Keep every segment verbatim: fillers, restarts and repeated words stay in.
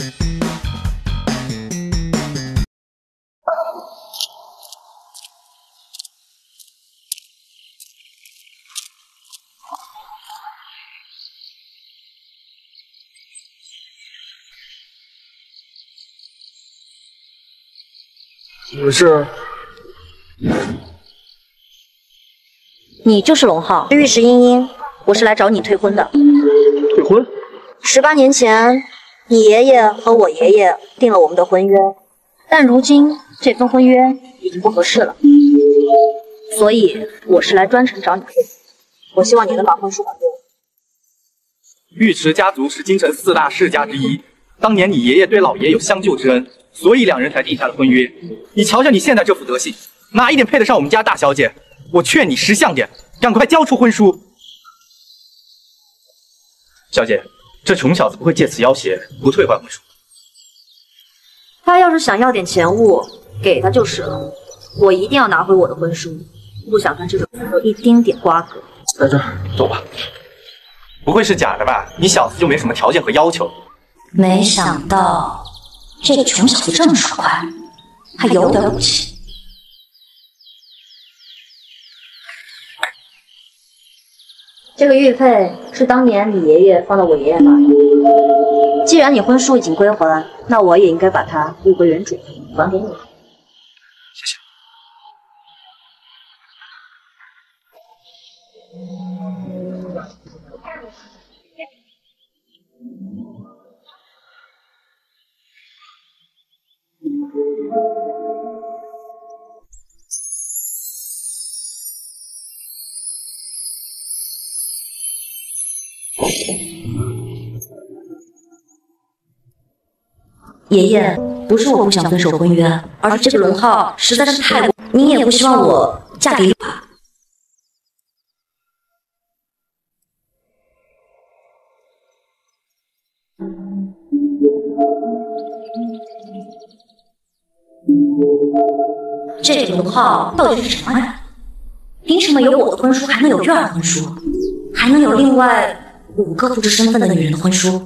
你是？ 你就是龙浩，玉石茵茵，我是来找你退婚的。 退婚？ 十八年前，你爷爷和我爷爷定了我们的婚约，但如今这份婚约已经不合适了，所以我是来专程找你退婚。我希望你能把婚书还给我。 玉池家族是京城四大世家之一，当年你爷爷对老爷有相救之恩，所以两人才定下了婚约。你瞧瞧你现在这副德行，哪一点配得上我们家大小姐？我劝你识相点，赶快交出婚书。小姐，这穷小子不会借此要挟，不退还婚书。 他要是想要点钱物，给他就是了。我一定要拿回我的婚书，不想跟这种人有一丁点瓜葛。 在这儿，走吧。 不会是假的吧？你小子就没什么条件和要求？ 没想到这个穷小子这么爽快，还有点骨气。这个玉佩是当年你爷爷放到我爷爷那里。既然你婚书已经归还，那我也应该把它物归原主，还给你。 谢谢。 爷爷，不是我不想遵守婚约，而是这个龙浩实在是太过，您也不希望我嫁给他。这个龙浩到底是什么人？凭什么有我的婚书，还能有月儿的婚书，还能有另外五个不知身份的女人的婚书？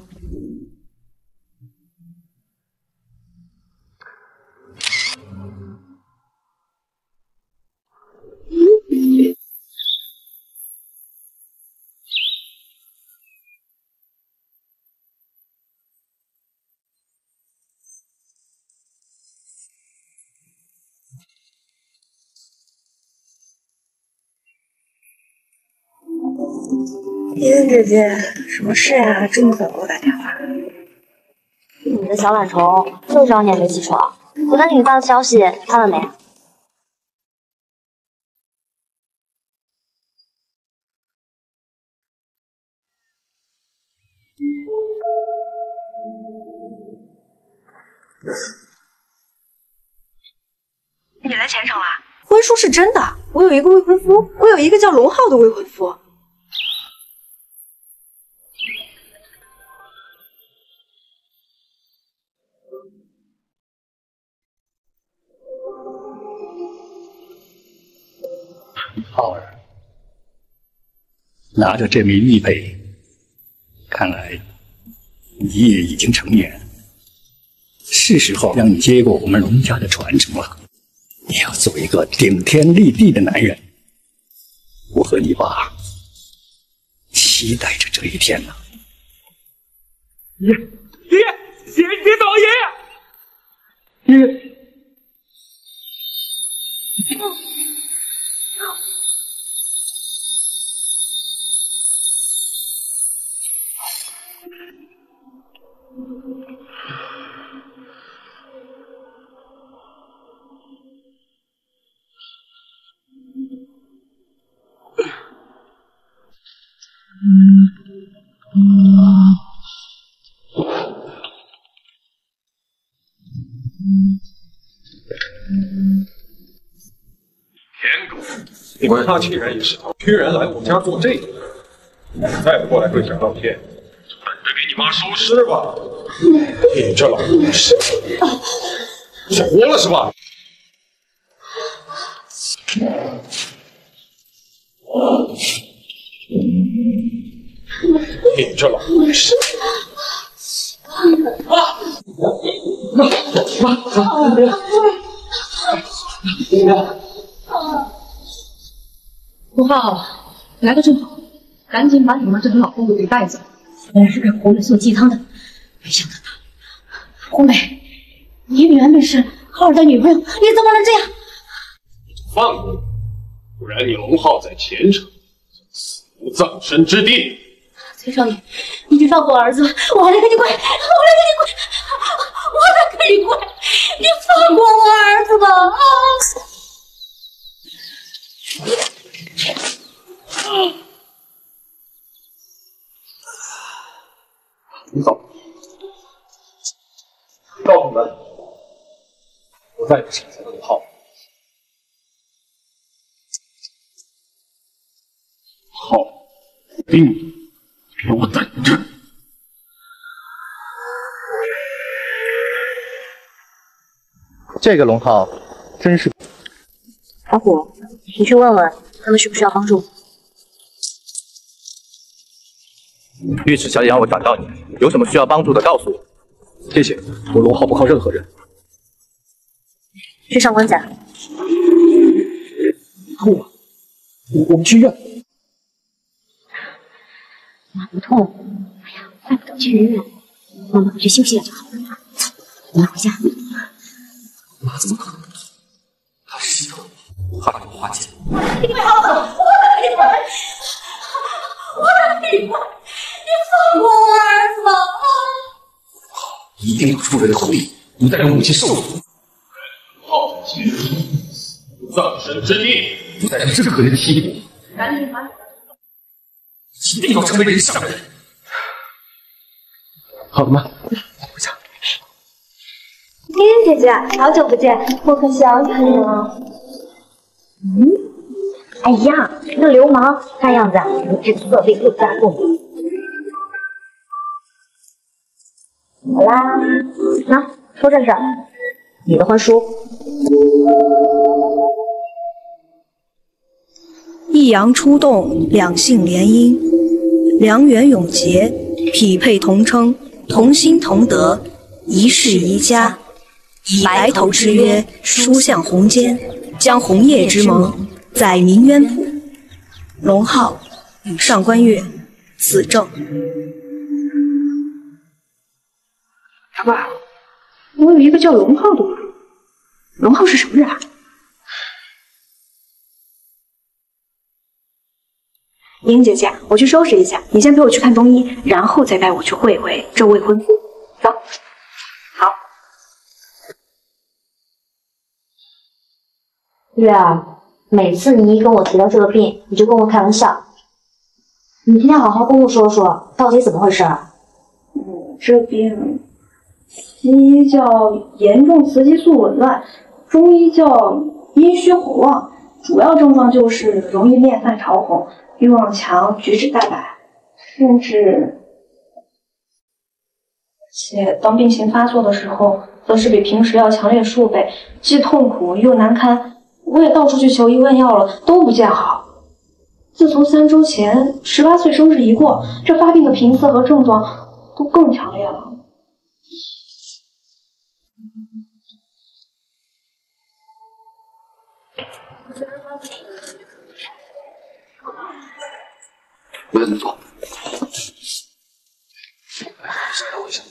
茵茵姐姐，什么事啊？这么早给我打电话？ 你的小懒虫，就知道你也没起床。我等你发的消息看了没？ 你来前程了？婚书是真的，我有一个未婚夫，我有一个叫龙浩的未婚夫。 浩儿，拿着这枚玉佩，看来你也已经成年，是时候让你接过我们龙家的传承了。你要做一个顶天立地的男人，我和你爸期待着这一天呢。 爷爷爷爷，你别走，爷爷爷爷。 天狗，你们那欺人也是，居然来我家做这个，再不过来跪下道歉，就等着给你妈收尸吧！你这老东西，想活了是吧？你这老东西！啊！ 龙浩，来的正好，赶紧把你们这对老夫妇给带走。原来是给红梅送鸡汤的，没想到他……红梅，你原本是浩儿的女朋友，你怎么能这样？ 放过我，不然你龙浩在前程死无葬身之地。 崔少爷，你就放过我儿子，我来给你跪，我来给你跪，我来给你跪，你放过我儿子吧！啊！ 你走，告诉你们，我再也不是你的龙浩。好，定你，给我等着！ 这个龙浩真是…… 老虎，你去问问他们需不需要帮助。 御史小姐让我转告你，有什么需要帮助的告诉我。 谢谢，我龙浩不靠任何人。 去上官家。 不，我我们去医院。 妈不痛，哎呀，怪不得去医院。妈妈回去休息了就好了。走，我们回家。 妈怎么可能不痛？她是心疼我，怕让我花钱。 你快好走，我来给你跪，我来给你跪，你放过我儿子吧！ 好，一定要出人头地，不再让母亲受苦。 浩在前程死无葬身之地， 不再让任何人欺负我。 赶紧把你一定要成为人上人。 好了吗？回家。 天姐姐，好久不见，我可想看你了。 嗯，哎呀，那流氓，看样子啊，你这次被又抓住了。好啦，那说正事儿，你的婚书。 一阳出动，两性联姻，良缘永结，匹配同称，同心同德，一世一家。以白头之约，书向红笺，将红叶之盟载明渊谱。龙浩与上官月，此证。 老爸，我有一个叫龙浩的朋友，龙浩是什么人啊？英姐姐，我去收拾一下，你先陪我去看中医，然后再带我去会会这未婚夫。走。好。 月儿，每次你一跟我提到这个病，你就跟我开玩笑。你今天好好跟我说说，到底怎么回事啊？ 嗯，这病，西医叫严重雌激素紊乱，中医叫阴虚火旺，主要症状就是容易面泛潮红，欲望强，举止大摆，甚至，且当病情发作的时候，则是比平时要强烈数倍，既痛苦又难堪。我也到处去求医问药了，都不见好。自从三周前十八岁生日一过，这发病的频次和症状都更强烈了。 我要怎么做？先让我一下。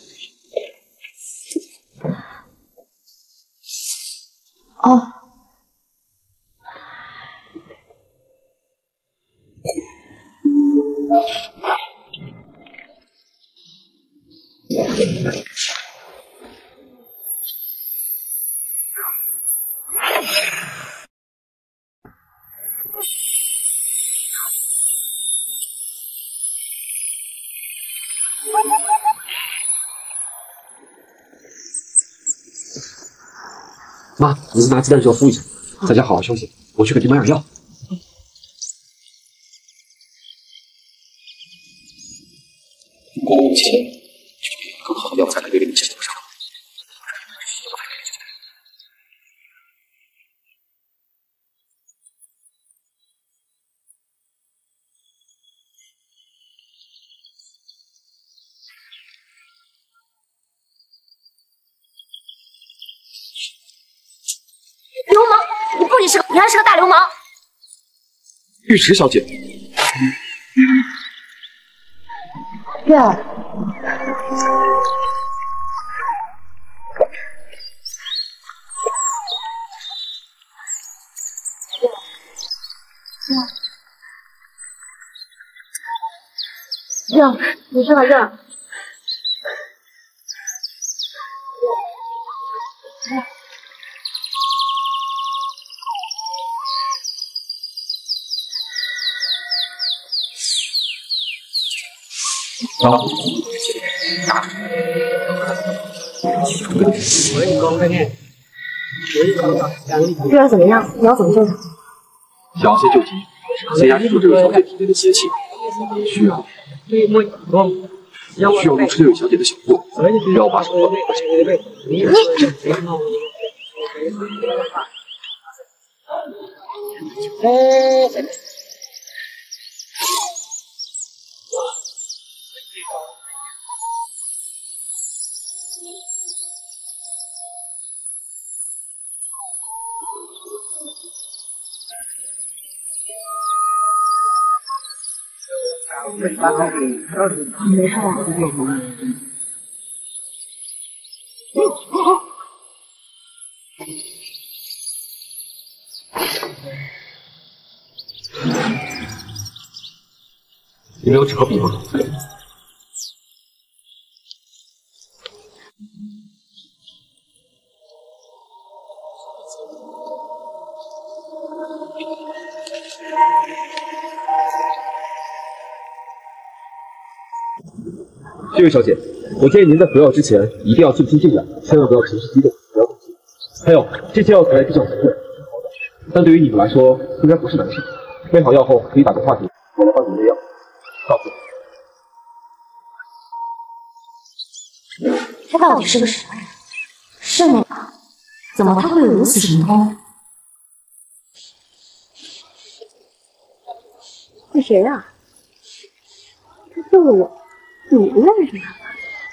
哦。 妈，儿子拿鸡蛋就要敷一下，在家好好休息。我去给爹买点药。 我母亲就有更好的药材来给你治疗上。 是个，你还是个大流氓！ 玉池小姐， 月儿，月儿，你上来，月儿。 啊！ 月儿怎么样？你要怎么救他？ 想要先救急，先压制住这位小姐体内的邪气，需要需要如吃这位小姐的小腹，不要把手放在我身上。你。 没事吧？ 你没有纸和笔吗？这位小姐，我建议您在服药之前一定要静心静养，千万不要情绪激动，不要动气。还有，这些药材比较珍贵，但对于你们来说应该不是难事。备好药后可以打电话给我，我来帮你们喂药。告诉你，他到底是个什么人？圣人啊，怎么他会有如此神通？是谁啊？他救了我。 你不认识他？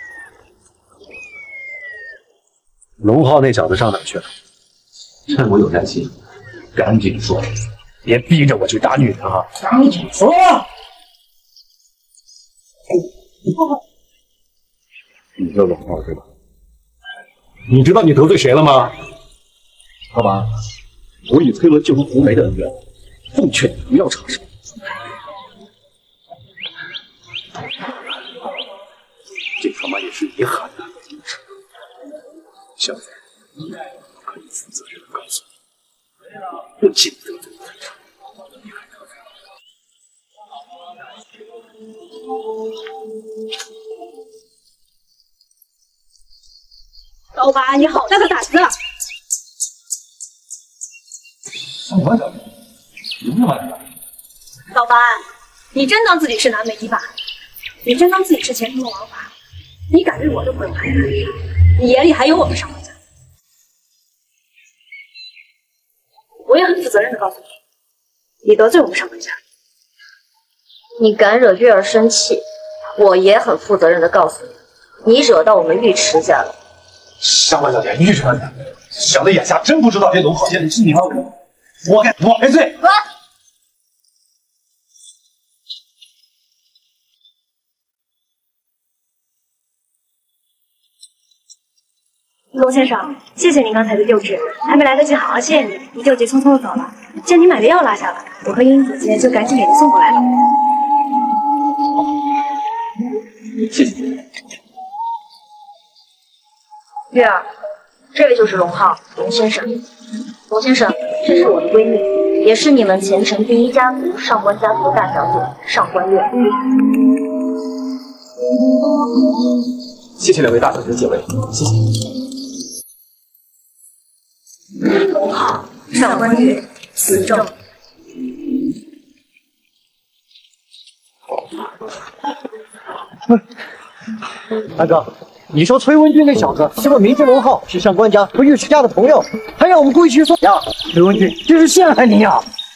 龙浩那小子上哪去了？趁我有耐心，赶紧说，别逼着我去打女人啊！赶紧说！ 你叫龙浩对吧？你知道你得罪谁了吗？ 老板，我与崔伦就如红梅的恩怨，奉劝你不要插手。 这他妈也是你喊的，小子，我可以负责任的告诉你，不仅得罪了他，你还得罪了。老板，你好大个胆子！ 上官小姐，您干嘛来了？ 老板，你真当自己是南美一霸？你真当自己是前途的王法？ 你敢对我的鬼牌干啥？你眼里还有我们上官家？我也很负责任的告诉你，你得罪我们上官家。 你敢惹月儿生气，我也很负责任的告诉你，你惹到我们尉迟家了。 上官小姐，尉迟大人，小的眼下真不知道这龙浩仙是你吗？活该我赔罪。 滚！ 龙先生，谢谢您刚才的救治，还没来得及好好谢谢你，你就急匆匆的走了。见您买的药落下了，我和茵茵姐姐就赶紧给您送过来了。 谢谢。 月儿，这位就是龙浩，龙先生。龙先生，这是我的闺蜜，也是你们前程第一家族上官家族的大小姐上官月。 谢谢两位大小姐的解围，谢谢。 龙浩，上官月，此证。 大哥，你说崔文军那小子是个名字龙浩，是上官家和尉迟家的朋友，还让我们跪去说呀！崔文军这是陷害你呀！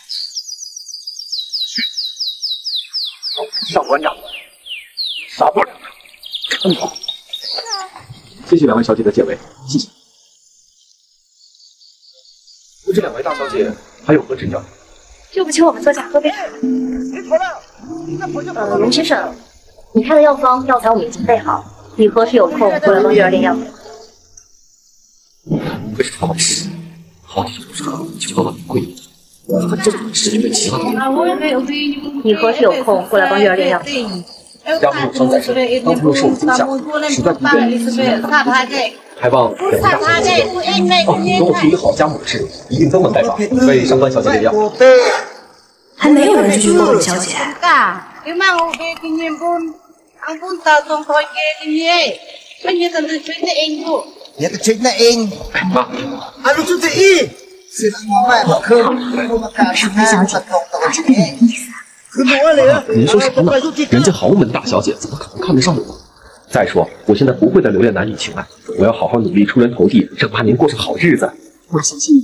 上官家，杀不了他，看好。 谢谢两位小姐的解围，谢谢。 这两位大小姐还有何指教？ 就不请我们坐下喝杯茶。呃，龙先生，你开的药方药材我们已经备好，你何时有空过来帮月儿炼药？ 不是好事，好歹不是喝就喝碗贵的，他这种事被其他人。 你何时有空过来帮月儿炼药？ 家母有伤在身，当初又受了惊吓，实在不便于还望两位大小姐哦，等我处理好家母的事，一定登门拜访，为上官小姐炼药。 还没有人拒绝过李小姐。 Dia kecil na ing. Ano to the e? Sila mama ba ko? 上官小姐，好像没你的意思。 您说什么呢？人家豪门大小姐怎么可能看得上我？再说，我现在不会再留恋男女情爱，我要好好努力出人头地，让八年过上好日子。 我相信你，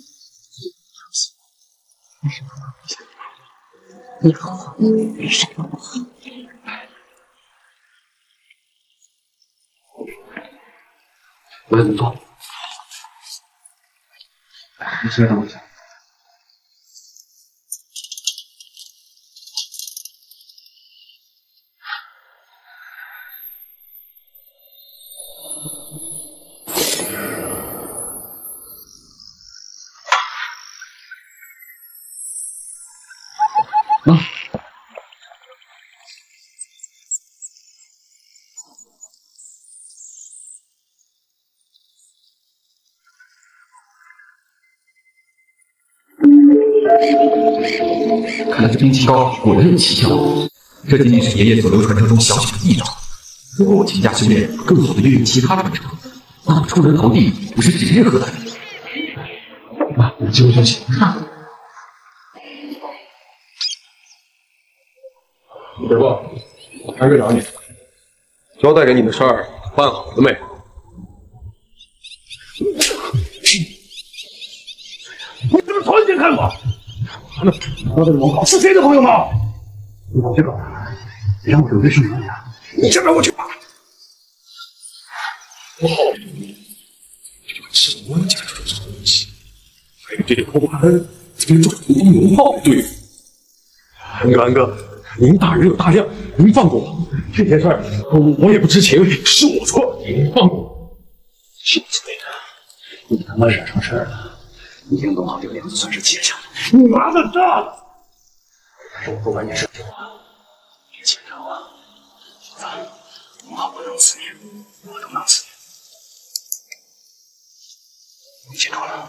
但是妈妈不想你，以后人什么不好。 我来怎么做？你先等我一下。 妈，看来这冰淇膏果然有奇效，这仅仅是爷爷所流传承中小小的一招。如果我勤加修炼，更好的运用其他传承，那么出人头地不是指日可待。妈，我们继续休息。好。 师傅，还是找你，交代给你的事儿办好了没？ 你怎么从前看过？那那这个龙考是谁的朋友吗？你老这个，让我有这什么呀？你先让我去吧。哦，这个赤龙家出这种东西，还有这个偷盘，这个种龙炮，对。元哥。 您大人有大量，您放过我。这件事儿我我也不知情，是我错，您放过我。小子辈的，你他妈惹上事儿了，你英龙好这个脸就算是结下了，你麻烦大了。但是我不管你是对我，别牵着我，小子，龙好不能辞你，我都能辞你。你记住了。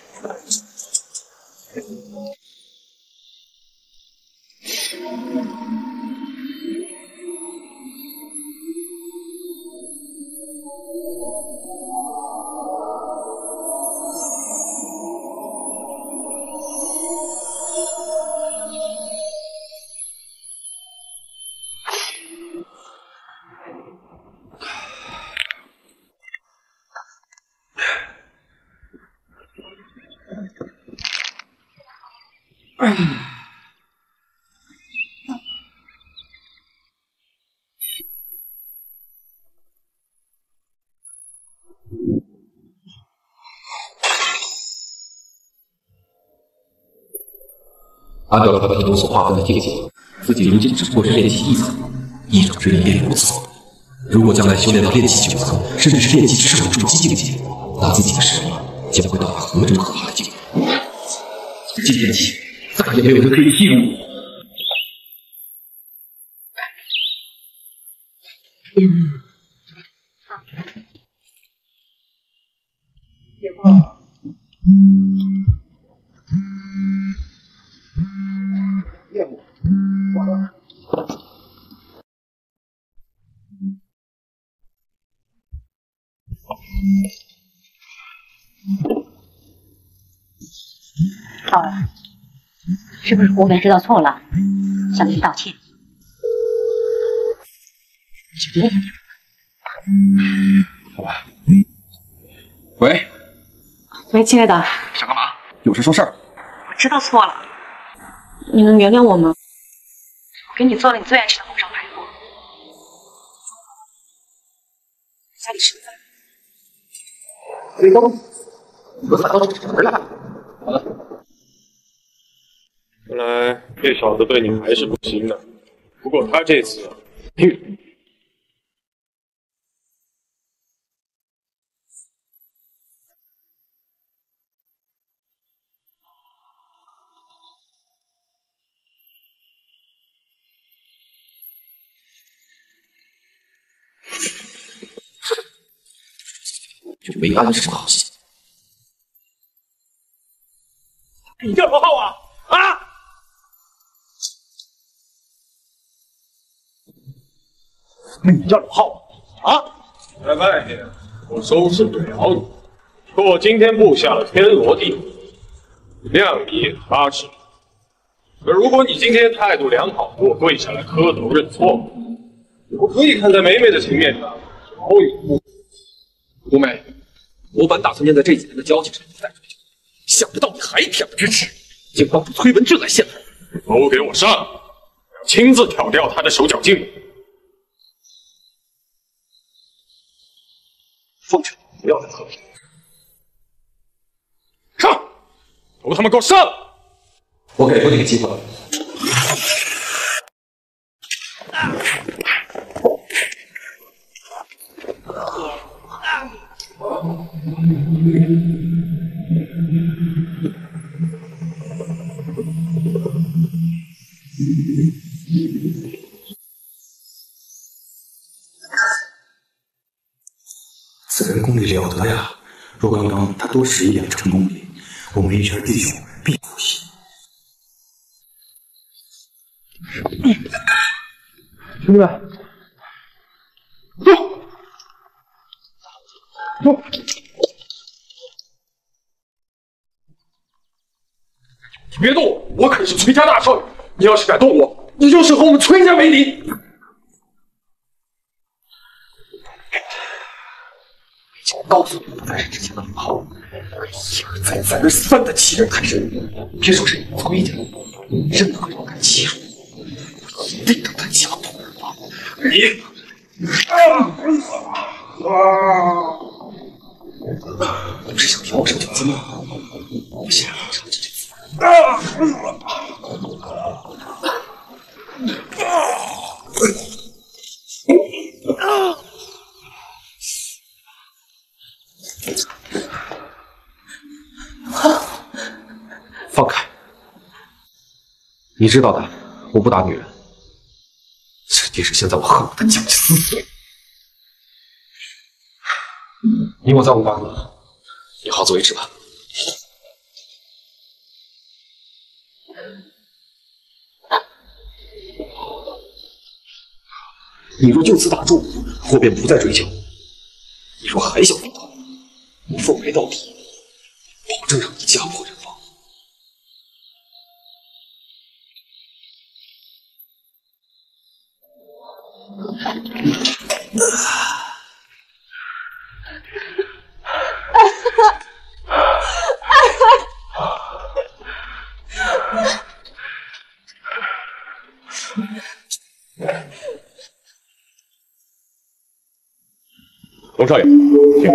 按照他们所划分的界限，自己如今只不过是练气一层，一掌之力便如此。如果将来修炼到练气九层，甚至是练气之上的筑基境界，那自己的实力将会到达何种可怕的境界？今天起，再也没有人可以欺辱我。嗯。以后。业务完了。 好了，是不是湖北知道错了，向您道歉？别人好吧。喂， 喂，亲爱的， 想干嘛？有事说事儿。 我知道错了，你能原谅我吗？我给你做了你最爱吃的红烧排骨，家里吃饭。 魏东，你给我打到这门来。好的。 这小子对你还是不行的，不过他这次，哼。 这维安是什么好戏？ 你叫什么号啊？啊！你叫什么号啊？在外面我收拾不了你，可我今天布下了天罗地网，量你八尺。可如果你今天态度良好，给我跪下来磕头认错，我可以看在梅梅的情面上饶你不。 吴梅。 我本打算念在这几年的交情上不再追究，想不到你还恬不知耻，竟帮助崔文俊来陷害我。都给我上！我要亲自挑掉他的手脚筋。 放权，不要再和平。 上！都他妈给我上！ 我给过你个机会。 此人功力了得呀！若刚刚他多使一点成功力，我们一圈弟兄必不惜。 兄弟们，走！走！ 你别动我，我可是崔家大少爷！你要是敢动我，你就是和我们崔家为敌！ 我告诉你，不再是之前的老号，可一而再、再而三的欺人太甚。别说是你崔家，任何人敢欺辱我，我一定让他家破人亡。你，不是想挑我手脚筋吗？我先让你尝尝这滋味。 放开！你知道的，我不打女人。这即使现在我恨不得将你撕碎。你我再无瓜葛，你好自为之吧。你若就此打住，我便不再追究；你若还想复仇，我奉陪到底，保证让你家破人亡。 龙少爷，请。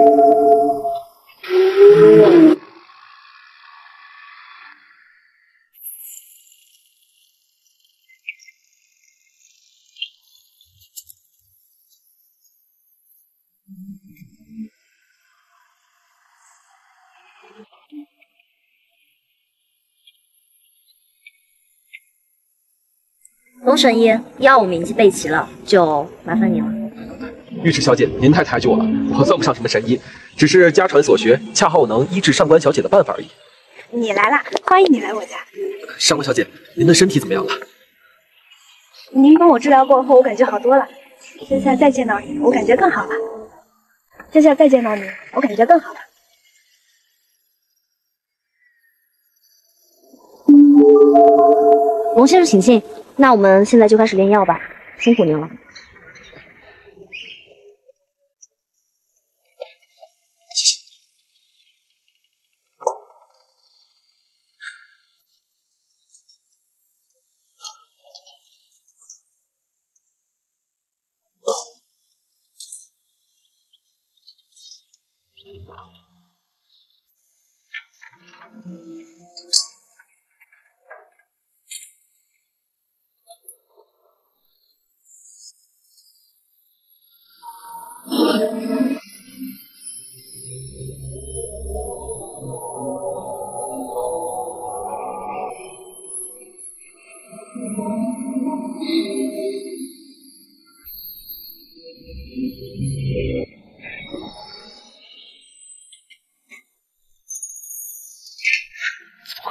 龙神医，药我们已经备齐了，就麻烦你了。 尉迟小姐，您太抬举我了，我算不上什么神医，只是家传所学，恰好能医治上官小姐的办法而已。 你来了，欢迎你来我家。 上官小姐，您的身体怎么样了？ 您帮我治疗过后，我感觉好多了。这下再见到你，我感觉更好了。这下再见到你，我感觉更好了。 龙先生，请进。那我们现在就开始炼药吧，辛苦您了。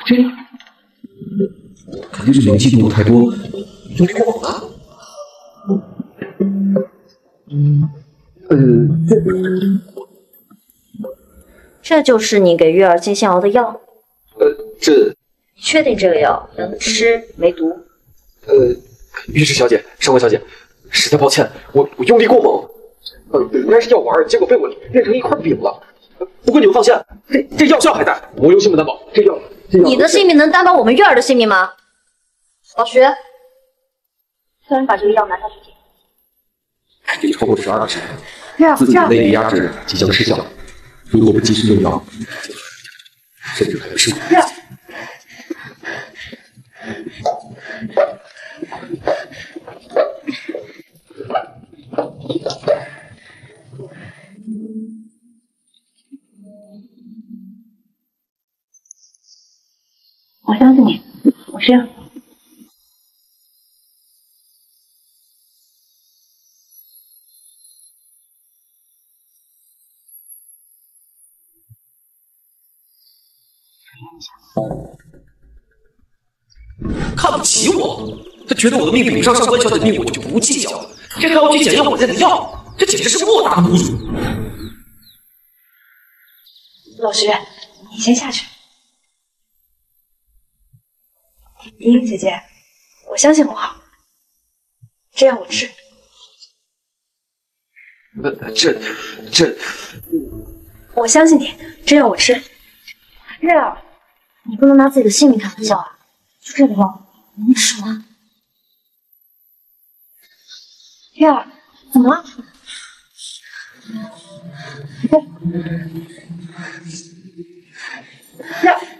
这样，肯定是灵气动物太多，用力过猛了。 嗯， 呃，这这就是你给月儿进仙熬的药。 呃，这你确定这个药能吃没毒？ 呃，御史小姐，上官小姐，实在抱歉，我我用力过猛，呃，本来是药丸，结果被我炼成一块饼了。不过你们放心，这这药效还在，我有性命担保，这药这药。 你的性命能担保我们月儿的性命吗？老徐，叫人把这个药拿下去点。 肯定超过十二指， 月儿， 自己的内力压制即将失效，如果不及时用药，甚至还会失误。 月儿。 我相信你，我是。 看不起我，他觉得我的命比不上上官小姐的命，我就不计较，这还要去检验我炼的药，这简直是莫大的侮辱。 老徐，你先下去。莹莹姐姐，我相信我好，这样我治。 那这这， 我相信你，这样我治。 月儿，你不能拿自己的性命开玩笑啊！就这个药，能吃吗？月儿，怎么了？ 月儿。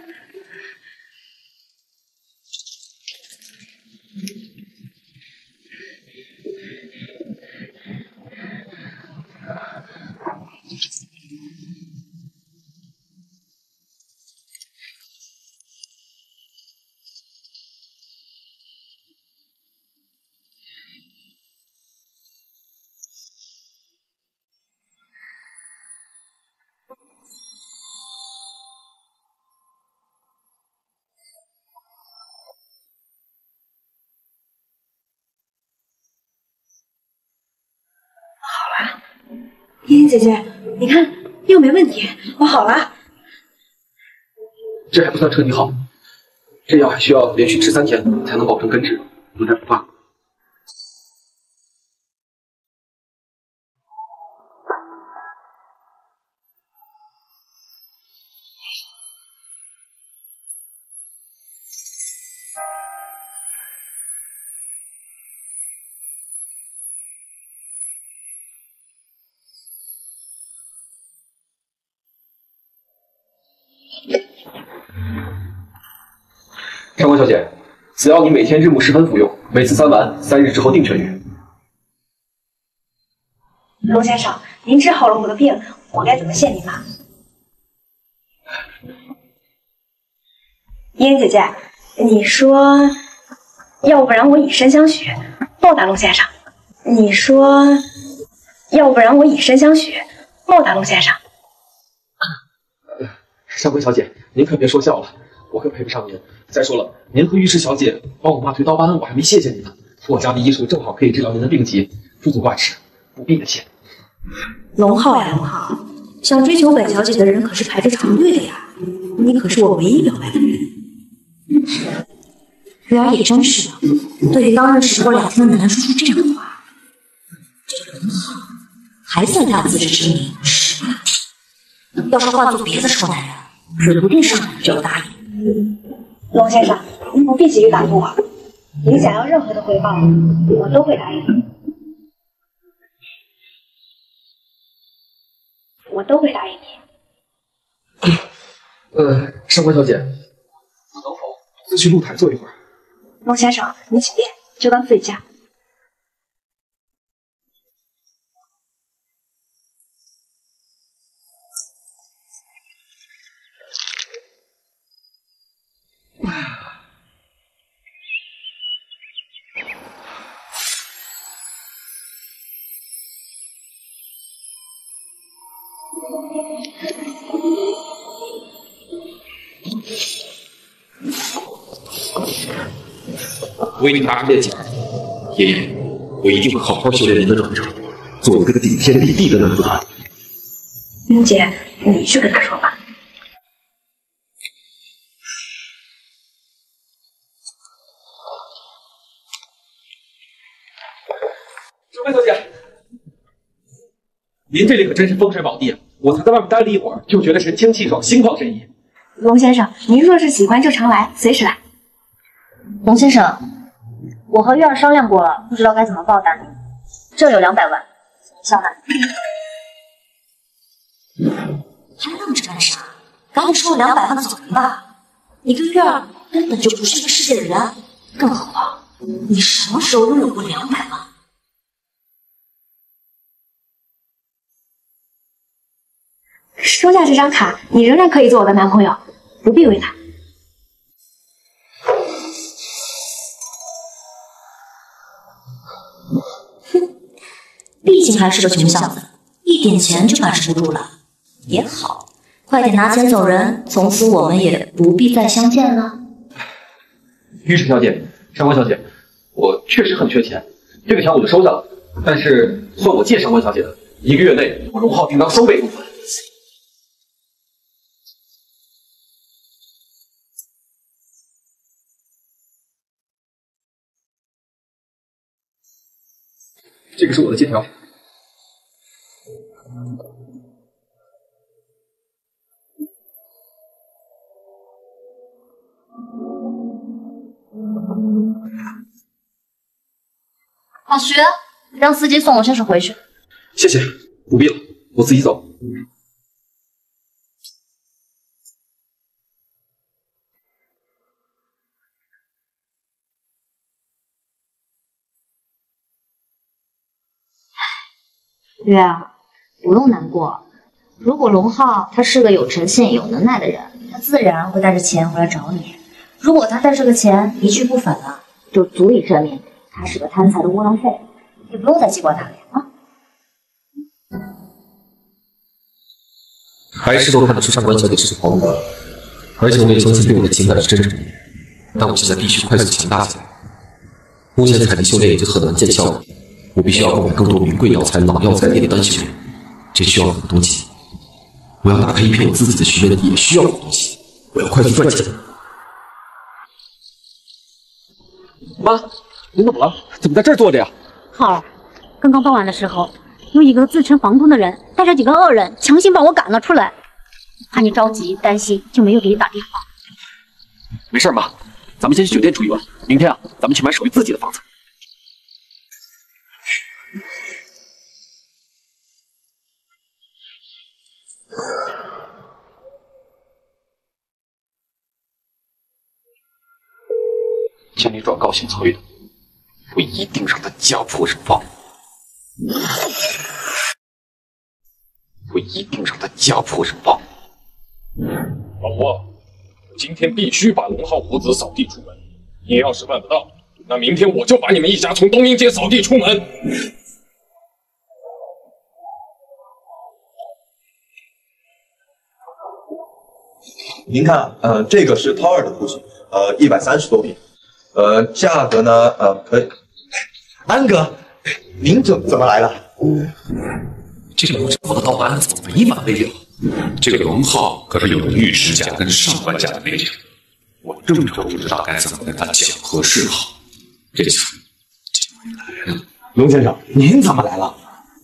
莹莹姐姐，你看药没问题，我好了。 这还不算彻底好，这药还需要连续吃三天才能保证根治，不再复发。上官小姐，此药你每天日暮时分服用，每次三丸，三日之后定痊愈。 龙先生，您治好了我的病，我该怎么谢您呢？茵茵姐姐，你说，要不然我以身相许，报答龙先生。你说，要不然我以身相许，报答龙先生。 上官小姐，您可别说笑了，我可配不上您。再说了，您和御史小姐帮我骂退刀疤，我还没谢谢你呢。我家的医术正好可以治疗您的病疾，不足挂齿，不必的谢。 龙浩呀，龙浩，想追求本小姐的人可是排着长队的呀，你可是我唯一表白的人。月儿也真是的，对于刚认识不两天的男说出这样的话，这龙浩还算他自知之明，十八天。要是换做别的臭男人，指不定上来就要答应。 龙先生，您不必急于答复我，您想要任何的回报，我都会答应的。我都会答应你。 呃，上官小姐，我能否自去露台坐一会儿？ 龙先生，您请便，就当自己家。 为你打这奖，爷爷，我一定会好好修炼您的传承，做一个顶天立地的男子汉。 云姐，你去跟他说吧。 这位小姐，您这里可真是风水宝地啊！我才在外面待了一会儿，就觉得神清气爽，心旷神怡。 龙先生，您若是喜欢就常来，随时来。 龙先生，我和月儿商量过了，不知道该怎么报答你。这有两百万，小南。 还愣着干啥？赶紧收了两百万走人吧！你跟月儿根本就不是一个世界的人，更何况你什么时候拥有过两百万？ 收下这张卡，你仍然可以做我的男朋友，不必为难。 哼，毕竟还是个穷小子，一点钱就把持不住了。也好，快点拿钱走人，从此我们也不必再相见了。 玉池小姐，上官小姐，我确实很缺钱，这个钱我就收下了。但是算我借上官小姐的，一个月内我荣浩定当双倍付款。这个是我的借条。 老徐，让司机送我先生回去。 谢谢，不必了，我自己走。 月儿，不用难过。如果龙浩他是个有诚信、有能耐的人，他自然会带着钱回来找你。如果他带着个钱一去不返了，就足以证明他是个贪财的窝囊废，也不用再记挂他了啊。 还是都看得出上官小姐是个好女人，而且我也相信对我的情感是真诚的。但我现在必须快速强大起来。目前的采集修炼已经很难见效了，我必须要购买更多名贵药材、老药材炼丹修炼，这需要很多东西。我要打开一片我自己的许愿地，也需要很多东西。我要快速赚钱。 妈，您怎么了？怎么在这儿坐着呀？ 浩儿，刚刚傍晚的时候，有一个自称房东的人带着几个恶人强行把我赶了出来，怕你着急担心，就没有给你打电话。 没事，妈，咱们先去酒店住一晚，明天啊，咱们去买属于自己的房子。千里转告姓崔的，我一定让他家破人亡！我一定让他家破人亡！ 老婆，我今天必须把龙浩五子扫地出门。你要是办不到，那明天我就把你们一家从东阴街扫地出门。 您看，呃，这个是涛儿的父亲，呃，一百三十多平，呃，价格呢，呃，可以。安哥，您怎怎么来了？ 这个有政府的盗版怎么没完没了？这个龙浩可是有玉石家跟上官家的背景，我正愁不知道该怎么跟他讲和事好。这次终于来了。 龙先生，您怎么来了？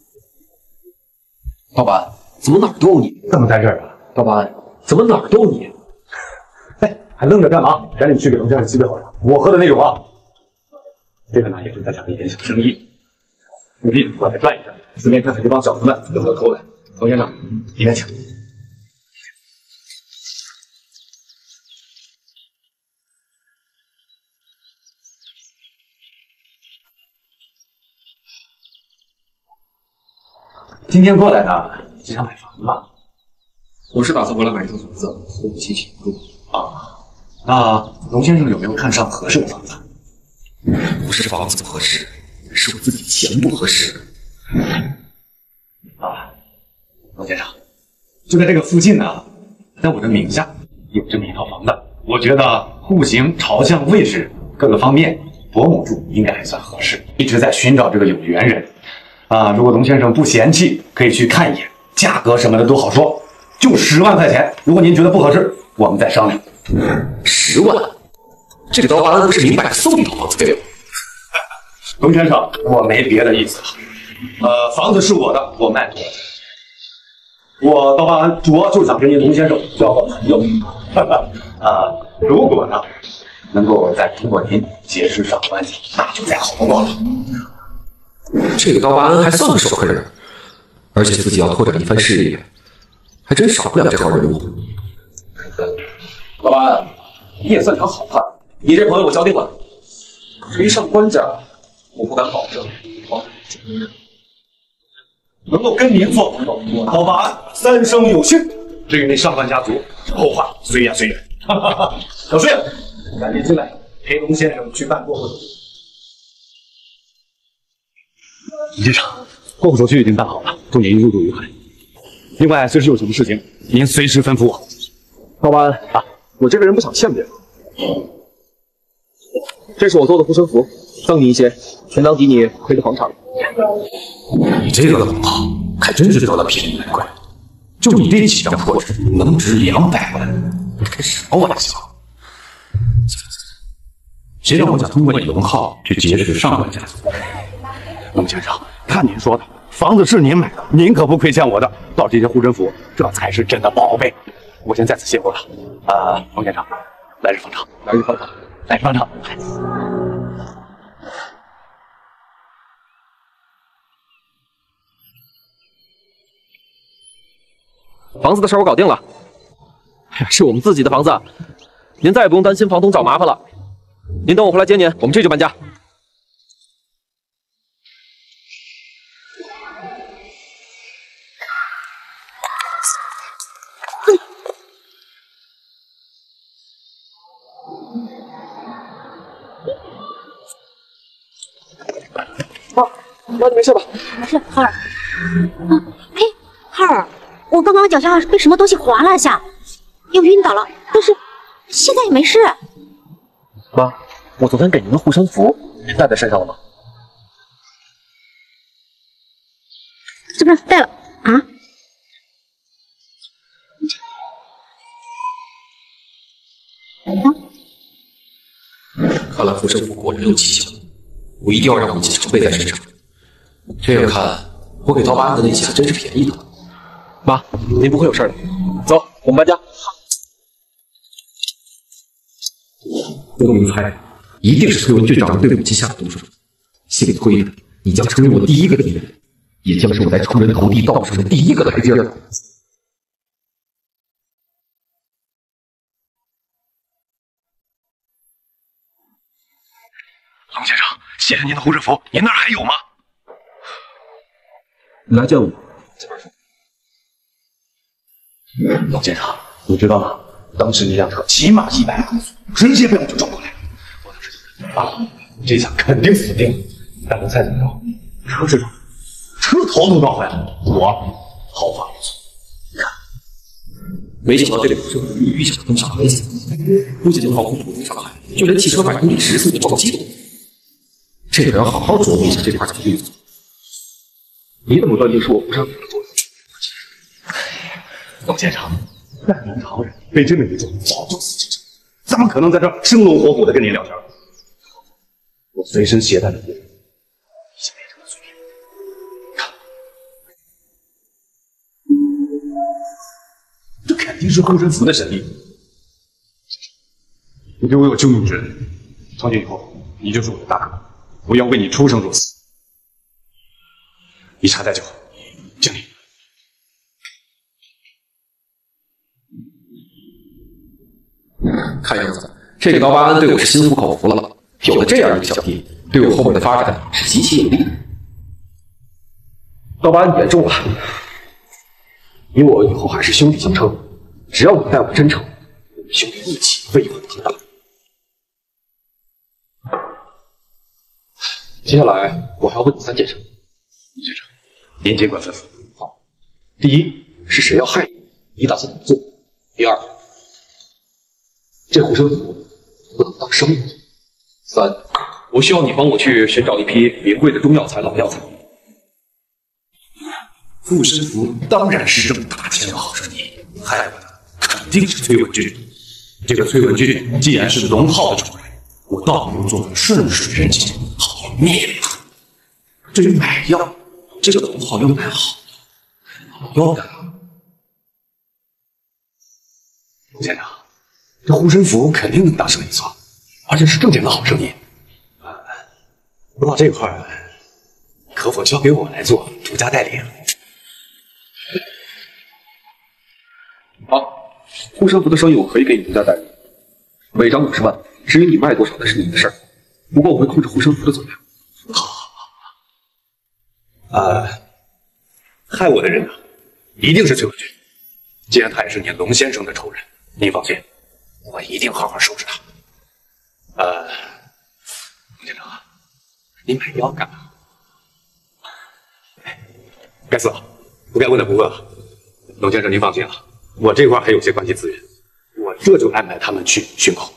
盗版，怎么哪儿都有你？ 怎么在这儿啊？ 盗版，怎么哪儿都有你？ 哎，还愣着干嘛？赶紧去给龙先生沏杯好茶，我喝的那种啊。这个呢，也是咱家的一点小生意，务必过来转一转，顺便看看这帮小子们有没有偷来。龙先生，里面请。今天过来呢，是想买房子吧？ 我是打算过来买一套房子，和母亲一起入住。 啊，那龙先生有没有看上合适的房子？ 不是房子不合适，是我自己钱不合适。 啊，龙先生，就在这个附近呢，在我的名下有这么一套房子，我觉得户型、朝向、位置各个方面伯母住应该还算合适，一直在寻找这个有缘人。啊，如果龙先生不嫌弃，可以去看一眼，价格什么的都好说，就十万块钱。如果您觉得不合适，我们再商量。 十万？这个刀疤不是明摆送你套房子给我？ 龙先生，我没别的意思。呃，房子是我的，我卖多少钱？我刀疤庵主要就是想跟您龙先生交个朋友。啊，如果呢，能够再通过您结识上关系，那就再好不过了。 这个刀疤庵还算个守客人，而且自己要拓展一番事业，还真少不了这号人物。 老板，你也算条好汉，你这朋友我交定了。至于上官家，我不敢保证。 能够跟您做朋友，我刀疤庵三生有幸。至于那上官家族，后话随缘随缘。小睡，赶紧进来，陪龙先生去办过户手续。李先生，过户手续已经办好了，祝您入住愉快。另外，随时有什么事情，您随时吩咐我。 老板啊，我这个人不想欠别人。这是我做的护身符，赠你一些，全当抵你亏的房产。 你这个龙号还真是得了便宜卖乖，就你这几张破纸能值两百万，你开什么玩笑？谁让我想通过你龙号去结识上官家族？ 龙先生，看您说的，房子是您买的，您可不亏欠我的。到这些护身符，这才是真的宝贝。我先在此谢过了。啊，龙先生，来日方长， 来日方长， 来日方长。 房子的事儿我搞定了，哎呀，是我们自己的房子，您再也不用担心房东找麻烦了。您等我回来接您，我们这就搬家。妈，妈，你没事吧？ 没事，浩儿。啊，哎，浩儿，我刚刚脚下被什么东西划了一下，又晕倒了，但是现在也没事。 妈，我昨天给您的护身符，您带在身上了吗？ 是不是带了啊？ 看来护身符果然有奇效，我一定要让武器常备在身上。这样看，我给刀疤庵的那些还真是便宜的。 妈，您不会有事的。走，我们搬家。 我明猜，一定是崔文俊找人对武器下的毒手。幸亏的，你将成为我第一个敌人，也将是我在仇人头地道上的第一个台阶了。 龙先生，谢谢您的护身符，您那儿还有吗？ 你来见我。 这边说。龙先生，你知道吗？当时那辆车起码一百公里，直接被我就撞过来了。我当时就啊，这下肯定死定了。但能猜怎么着？车是撞，车头都撞坏了。我毫发无损。你看， 没想到这个护身符与预想中差别不仅毫无普通伤害，就连汽车百公里时速的撞击都。这可要好好琢磨一下这块区域。 你怎么断定是我不上你的作用？ 龙先生，但南唐人被这么一种早就死记着，怎么可能在这生龙活虎的跟您聊天？我随身携带的物，已经变成了碎片。看，这肯定是护身符的神力。你对我有救命之恩，从今以后你就是我的大哥，我要为你出生入死。一茶代酒，敬你。 看样子，这个刀疤庵对我是心服口服了。有了这样一个小弟，对我后面的发展是极其有利。 刀疤庵严重了，你我以后还是兄弟相称，只要你待我真诚，我们兄弟一起为我挺大。接下来我还要问你三件事。 先生，您尽管吩咐。好，第一是谁要害你，你打算怎么做？第二，这护身符不能当生意。三， 我需要你帮我去寻找一批名贵的中药材、老药材。 护身符当然是挣大钱的好生意，害我的肯定是崔文俊。这个崔文俊既然是龙浩的主人，我倒不如做个顺水人情，好灭了他。至于买药，这个龙浩要买好老药的。陆先生，这护身符肯定能大生意做，而且是挣钱的好生意。啊，不过这块儿可否交给我来做，独家代理？ 好，护身符的生意我可以给你独家代理，每张五十万，至于你卖多少那是你的事儿。不过我会控制护身符的总量。 好，好，好。呃，害我的人呢，一定是崔文俊。既然他也是你龙先生的仇人，您放心，我一定好好收拾他。呃，龙先生，您买药干嘛？该死了，不该问的不问了。龙先生，您放心啊，我这块还有些关系资源，我这就安排他们去巡口。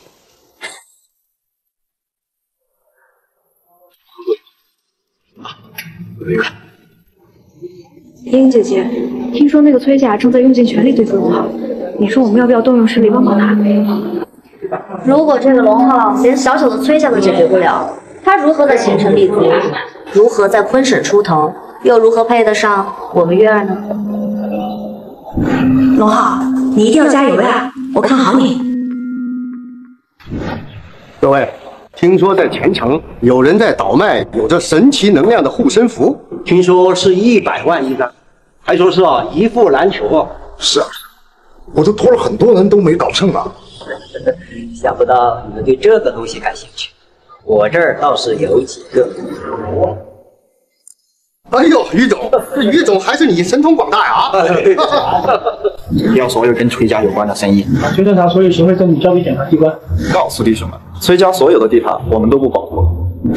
啊，愉快。 英姐姐，听说那个崔家正在用尽全力对付龙浩，你说我们要不要动用实力帮帮他？ 如果这个龙浩连小小的崔家都解决不了，他如何在前程立足？如何在昆省出头？又如何配得上我们月儿呢？ 龙浩，你一定要加油呀！我看好你。 各位，听说在前城有人在倒卖有着神奇能量的护身符，听说是一百万一张，还说是啊一副难求啊。 是啊，我都托了很多人都没搞成啊。 想不到你们对这个东西感兴趣，我这儿倒是有几个。 哎呦，于总，这于总还是你神通广大呀！ 要所有跟崔家有关的生意， 把崔正堂所有行贿证据交给检察机关。 告诉弟兄们，崔家所有的地盘我们都不保护了。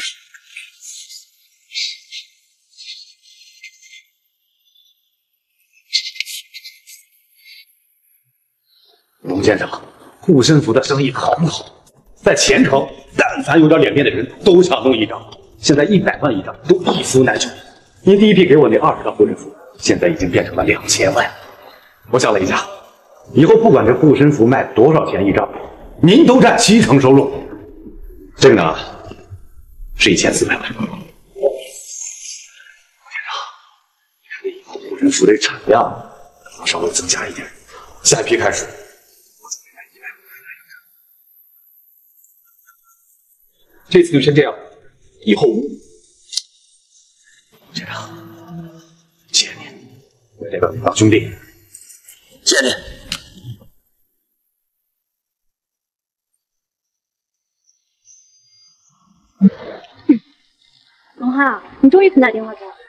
龙先生，护身符的生意很好，在前城，但凡有点脸面的人都想弄一张，现在一百万一张都一服难求。您第一批给我那二十张护身符，现在已经变成了两千万。我想了一下，以后不管这护身符卖多少钱一张，您都占七成收入。这个呢，是一千四百万。先生，你看这以后护身符的产量能稍微增加一点，下一批开始，我准备卖一百五十张。 这次就先这样，以后无。 先生，谢谢您，我这个老兄弟， 谢谢你。 龙浩，你终于肯打电话给我了。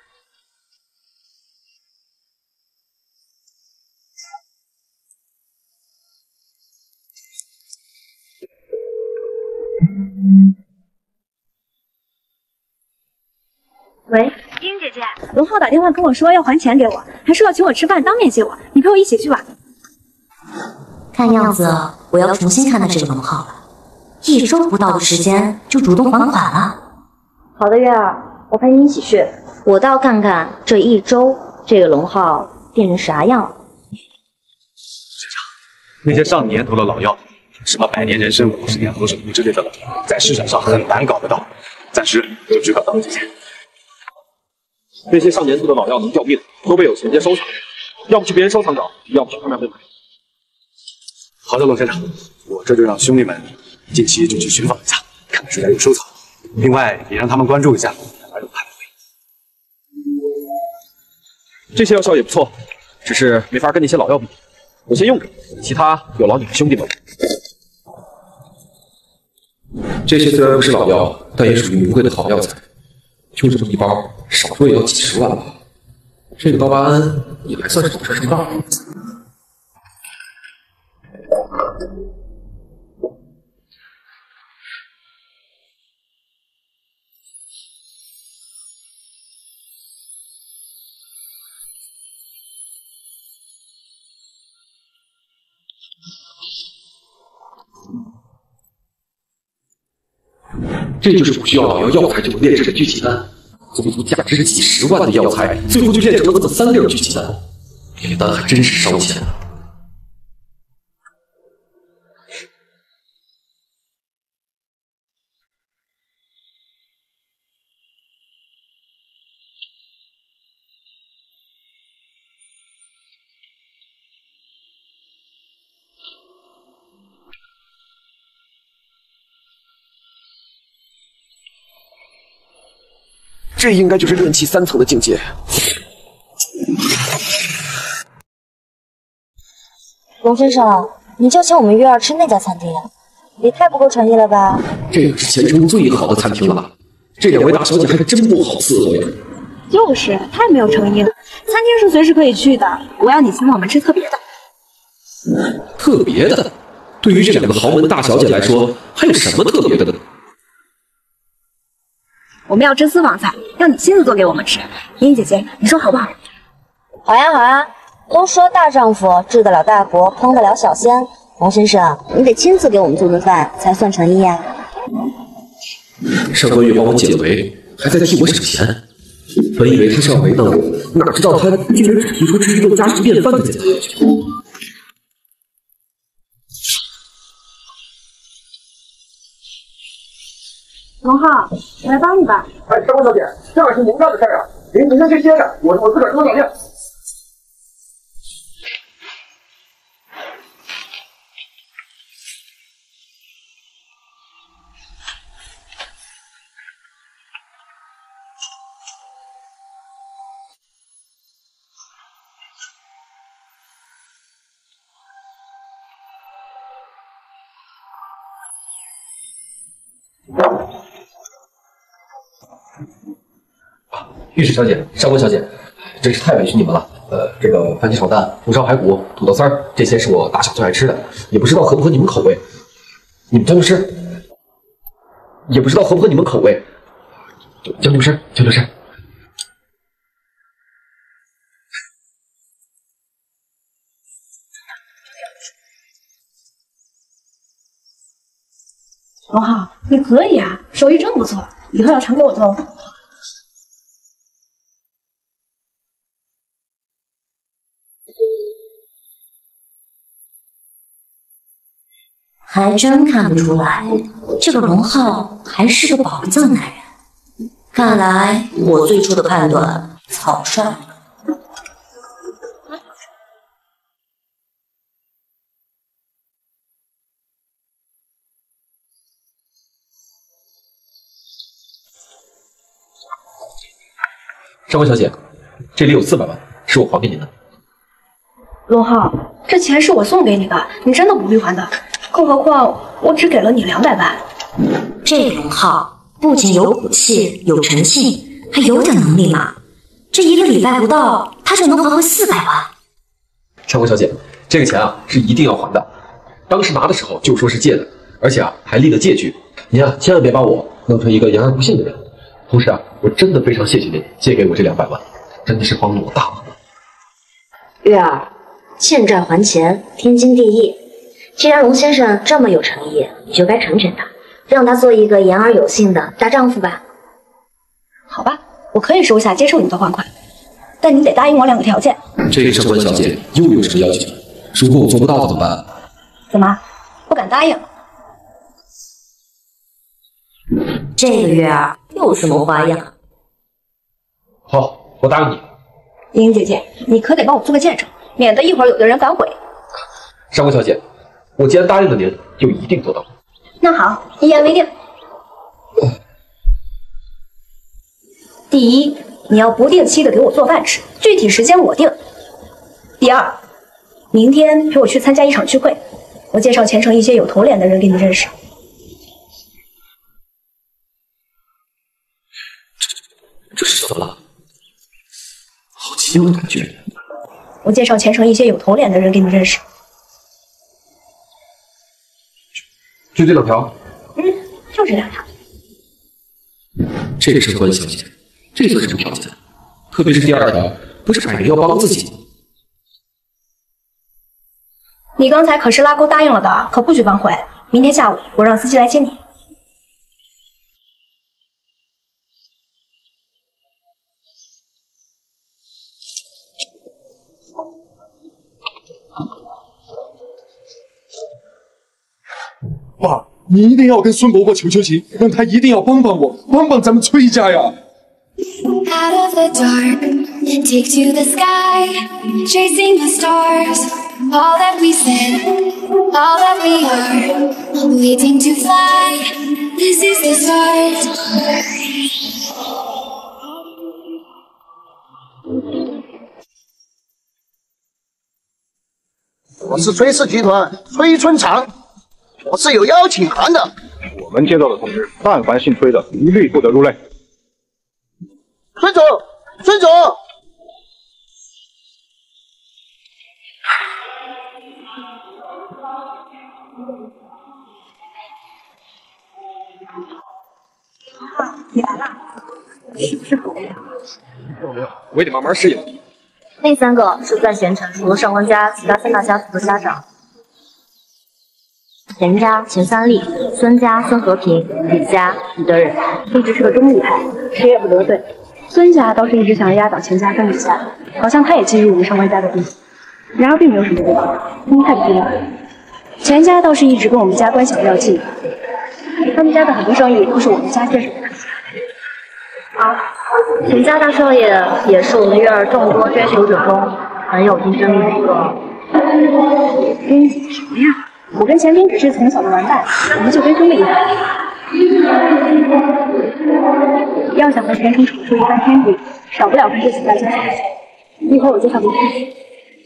喂，英姐姐，龙浩打电话跟我说要还钱给我，还说要请我吃饭，当面谢我。你陪我一起去吧。 看样子我要重新看待这个龙浩了，一周不到的时间就主动还款了。好的，月儿，我陪你一起去。我倒要看看这一周这个龙浩变成啥样了。 那些上年头的老药，什么百年人参、五十年何首乌之类的老药，在市场上很难搞得到，暂时就只搞到这些。 那些上年头的老药能掉命，都被有钱人收藏，要不去别人收藏找，要不去拍卖会买。 好的，龙先生，我这就让兄弟们近期就去寻访一下，看看谁家有收藏。另外，也让他们关注一下哪有拍卖会。 这些药效也不错，只是没法跟那些老药比。我先用着，其他有劳你们兄弟们。 这些虽然不是老药，但也属于名贵的好药材。就这么一包，少说也要几十万吧。这个刀疤庵也还算是懂事上道。 这就是不需要老药药材就能炼制的聚气丹。足足价值几十万的药材，最后就炼成了这么三粒聚气丹，炼丹还真是烧钱啊！这应该就是炼气三层的境界。 龙先生，你就请我们月儿吃那家餐厅，也太不够诚意了吧？ 这可是前程最好的餐厅了，这两位大小姐还是真不好伺候呀。 就是，太没有诚意了。餐厅是随时可以去的，我要你请我们吃特别的。 特别的？对于这两个豪门大小姐来说，还有什么特别的呢？ 我们要吃私房菜，要你亲自做给我们吃。莹莹姐姐，你说好不好？ 好呀好呀，都说大丈夫治得了大国，烹得了小鲜。龙先生，你得亲自给我们做顿饭才算诚意呀。 上个月帮我解了围，还在替我省钱。本以为他是要为难我，哪知道他竟然只提出吃一顿家常便饭的简单要求。 龙浩，我来帮你吧。 哎，上官小姐，这可是您干的事儿啊！您您先去歇着，我我自个儿给我搞定。 御史小姐，上官小姐，真是太委屈你们了。呃，这个番茄炒蛋、红烧排骨、土豆丝儿，这些是我打小最爱吃的，也不知道合不合你们口味。你们将就吃，也不知道合不合你们口味。将就吃，将就吃。 龙浩，你可以啊，手艺真不错，以后要常给我做。 还真看不出来，这个龙浩还是个宝藏男人。看来我最初的判断草率了。 上官小姐，这里有四百万，是我还给您的。 龙浩，这钱是我送给你的，你真的不必还的。更何况我只给了你两百万。 这个龙浩不仅有骨气、有诚信，还有点能力嘛。这一个礼拜不到，他就能还回四百万。 上官小姐，这个钱啊是一定要还的。当时拿的时候就说是借的，而且啊还立了借据。您啊千万别把我弄成一个言而不信的人。同时啊，我真的非常谢谢您借给我这两百万，真的是帮了我大忙了。 月儿，欠债还钱，天经地义。既然龙先生这么有诚意，你就该成全他，让他做一个言而有信的大丈夫吧。 好吧，我可以收下接受你的还款，但你得答应我两个条件。 这个上官小姐又有什么要求？如果我做不到怎么办？ 怎么，不敢答应？ 这个月儿又什么花样？ 好，我答应你。 莹莹姐姐，你可得帮我做个见证，免得一会儿有的人反悔。 上官小姐，我既然答应了您，就一定做到。 那好，一言为定。第一，你要不定期的给我做饭吃，具体时间我定。第二，明天陪我去参加一场聚会，我介绍前程一些有头脸的人给你认识。 这是怎么了？好奇妙的感觉。 我介绍前程一些有头脸的人给你认识。 就这两条？ 嗯，就这两条。 这个上官小姐，这算什么条件？特别是第二条，不是摆明要帮自己。 你刚才可是拉钩答应了的，可不许反悔。明天下午我让司机来接你。 爸，你一定要跟孙伯伯求求情，让他一定要帮帮我，帮帮咱们崔家呀！ Out of the dark, take to the sky, chasing the stars. All that we said, all that we are, waiting to fly. This is the start. 我是崔氏集团崔村长，我是有邀请函的。 我们接到的通知，但凡姓崔的，一律不得入内。 孙总，孙总。 你来了，是不是很无聊？ 没有没有，我也得慢慢适应。 那三个是在贤臣除了上官家其他三大家族的家长。贤家秦三立，孙家孙和平，李家李德仁，一直是个中立派，谁也不得罪。 孙家倒是一直想要压倒钱家跟李家，好像他也觊觎我们上官家的地，然而并没有什么结果，因为太不重要。钱家倒是一直跟我们家关系比较近，他们家的很多生意都是我们家接手的。 啊，钱家大少爷也是我们院儿众多追求者中很有竞争力的一个。 跟你什么呀？我跟钱斌只是从小的玩伴，我们就跟兄弟一样。要想和钱斌闯出一番天地，少不了跟这几大家族。以后我介绍给你。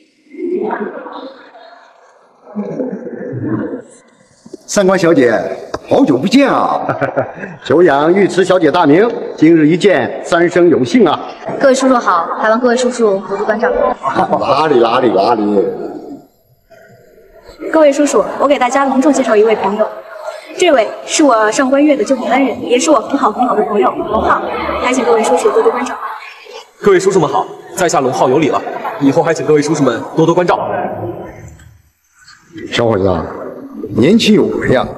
上官小姐，好久不见啊！久仰尉迟小姐大名，今日一见，三生有幸啊！ 各位叔叔好，还望各位叔叔多多关照。 哪里哪里哪里！ 各位叔叔，我给大家隆重介绍一位朋友，这位是我上官月的救命恩人，也是我很好很好的朋友龙浩，还请各位叔叔多多关照。 各位叔叔们好，在下龙浩有礼了，以后还请各位叔叔们多多关照。 小伙子，年轻有为呀！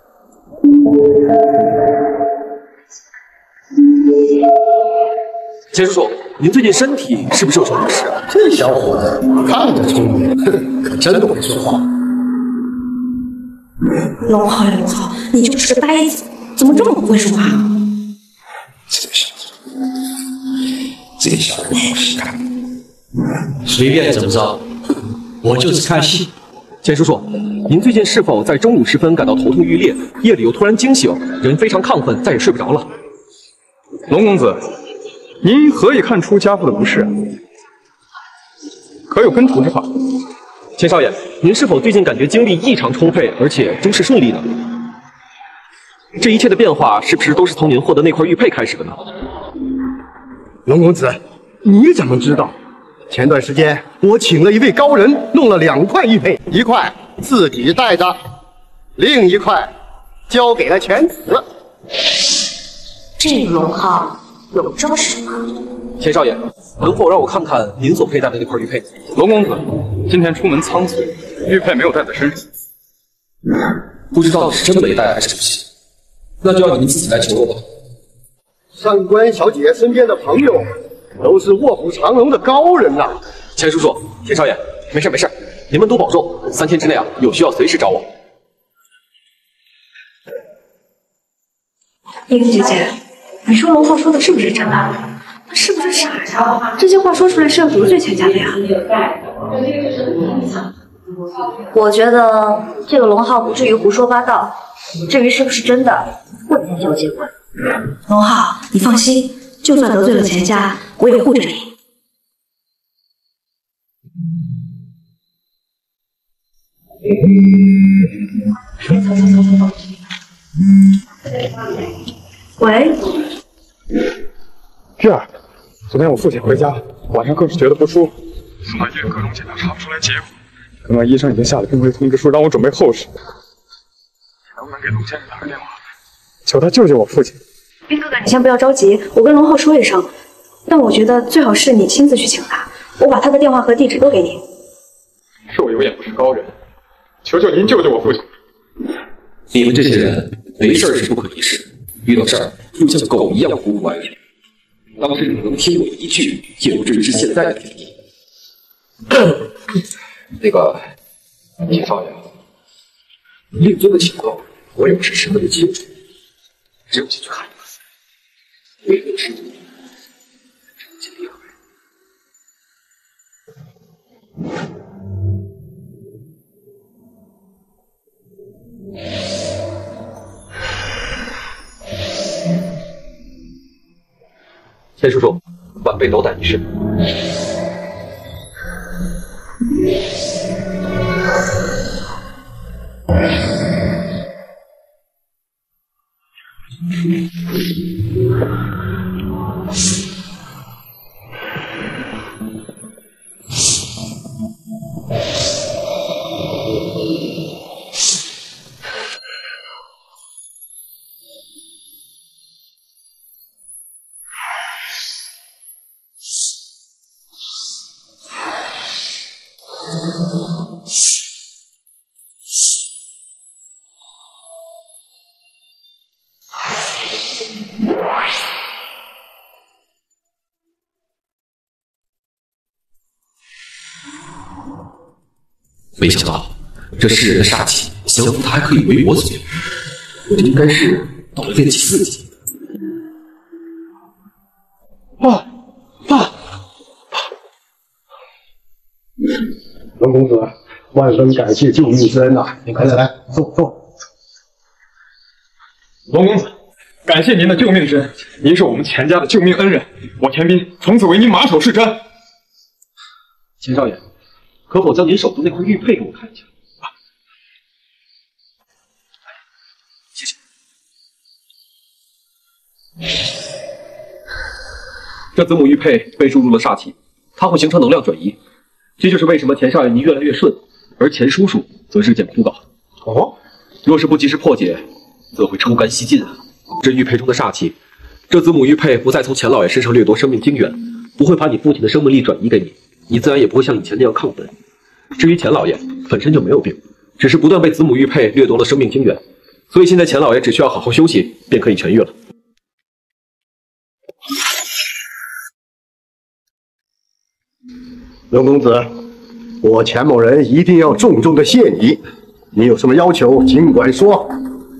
钱叔叔，您最近身体是不是有什么不适啊？ 这小伙子看着聪明，可真的会说话。 龙浩呀，龙浩，你就是个呆子，怎么这么不会说话？ 这个小子，这小子好实干，随便怎么着，我就是看戏。 钱叔叔，您最近是否在中午时分感到头痛欲裂，夜里又突然惊醒，人非常亢奋，再也睡不着了？ 龙公子。 您何以看出家父的不适？可有根除之法？ 钱少爷，您是否最近感觉精力异常充沛，而且诸事顺利呢？这一切的变化是不是都是从您获得那块玉佩开始的呢？ 龙公子，你怎么知道？前段时间我请了一位高人，弄了两块玉佩，一块自己带着，另一块交给了犬子。 这个龙浩。 有这么神吗？ 钱少爷，能否让我看看您所佩戴的那块玉佩？ 龙公子，今天出门仓促，玉佩没有带在身上， 不知道是真没带还是不信，那就要您自己来求我吧。 上官小姐身边的朋友都是卧虎藏龙的高人呐、啊。 钱叔叔，钱少爷，没事没事，您们多保重，三天之内啊，有需要随时找我。 叶姐姐。 你说龙浩说的是不是真的？他是不是傻呀？这些话说出来是要得罪钱家的呀。 我觉得这个龙浩不至于胡说八道，至于是不是真的，问天就结果。 龙浩，你放心，就算得罪了钱家，我也护着你。喂。 月儿，昨天我父亲回家，晚上更是觉得不舒服，送到医院各种检查查不出来结果。刚刚医生已经下了病危通知书，让我准备后事。能不能给龙先生打个电话，求他救救我父亲？ 兵哥哥，你先不要着急，我跟龙浩说一声。但我觉得最好是你亲自去请他，我把他的电话和地址都给你。 是我有眼不识高人，求求您救救我父亲。 你们这些人没事是不可一世。 遇到事儿就像狗一样胡无歪理，当时你能听我一句，也不至于是现在的田地。那个钱少爷，令尊的情况我有时十分的清楚，只有进去看一看，我也有时尽力而为。 钱叔叔，晚辈斗胆一试。没想到这世人的煞气，降服他还可以为我所用，我就应该是到了炼气四级。 爸，爸，龙公子，万分感谢救命之恩呐、啊！来来来，坐坐。 龙公子，感谢您的救命之恩，您是我们钱家的救命恩人，我钱斌从此为您马首是瞻。 钱少爷，可否将您手中那块玉佩给我看一下？啊，谢谢。这子母玉佩被注入了煞气，它会形成能量转移，这就是为什么钱少爷您越来越顺，而钱叔叔则日渐枯槁。 哦， 若是不及时破解，则会抽干吸尽啊！这玉佩中的煞气，这子母玉佩不再从钱老爷身上掠夺生命精元，不会把你父亲的生命力转移给你。你自然也不会像以前那样亢奋。至于钱老爷本身就没有病，只是不断被子母玉佩掠夺了生命精元，所以现在钱老爷只需要好好休息，便可以痊愈了。 龙公子，我钱某人一定要重重的谢你。你有什么要求，尽管说。